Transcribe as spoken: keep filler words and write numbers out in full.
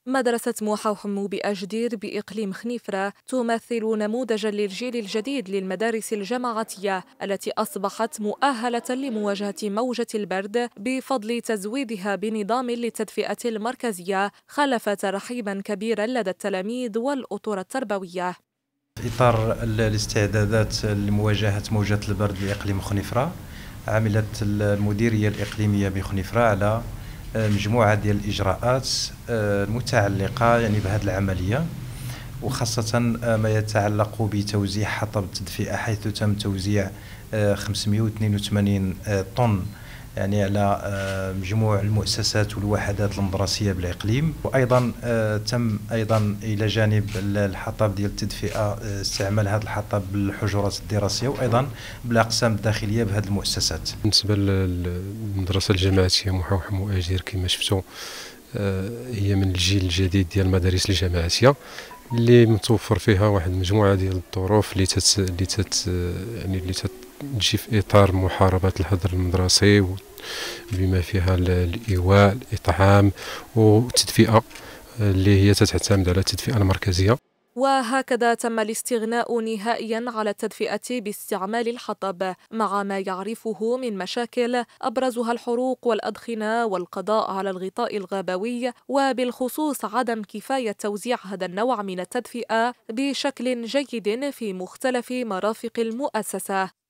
مدرسة موحوحمو بأجدير بإقليم خنيفرة تمثل نموذجا للجيل الجديد للمدارس الجماعية التي أصبحت مؤهلة لمواجهة موجة البرد بفضل تزويدها بنظام للتدفئة المركزية، خلف ترحيبا كبيرا لدى التلاميذ والأطر التربوية. في إطار الاستعدادات لمواجهة موجة البرد بإقليم خنيفرة، عملت المديرية الإقليمية بخنيفرة على مجموعة ديال الإجراءات المتعلقة يعني بهذه العملية، وخاصة ما يتعلق بتوزيع حطب التدفئة، حيث تم توزيع خمسمئة واثنين وثمانين طن يعني على مجموع المؤسسات والوحدات المدرسية بالإقليم. وأيضا تم أيضا إلى جانب الحطب ديال التدفئة استعمال هذا الحطب بالحجرات الدراسية وأيضا بالأقسام الداخلية بهذه المؤسسات. بالنسبة للمدرسة الجماعية موحوحمو أجدير كما شفتوا هي من الجيل الجديد ديال المدارس الجماعية اللي متوفر فيها واحد المجموعة ديال الظروف اللي تت اللي تت يعني اللي تجي في إطار محاربة الحظر المدرسي بما فيها الإيواء، الإطعام والتدفئة اللي هي تعتمد على التدفئة المركزية. وهكذا تم الاستغناء نهائيا على التدفئة باستعمال الحطب، مع ما يعرفه من مشاكل أبرزها الحروق والأدخنة والقضاء على الغطاء الغابوي، وبالخصوص عدم كفاية توزيع هذا النوع من التدفئة بشكل جيد في مختلف مرافق المؤسسة.